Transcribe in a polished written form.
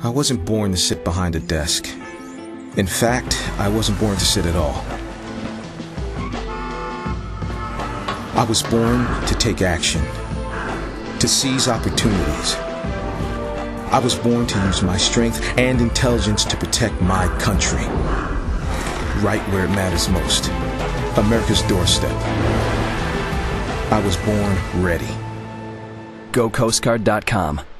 I wasn't born to sit behind a desk. In fact, I wasn't born to sit at all. I was born to take action, to seize opportunities. I was born to use my strength and intelligence to protect my country, right where it matters most, America's doorstep. I was born ready. GoCoastGuard.com.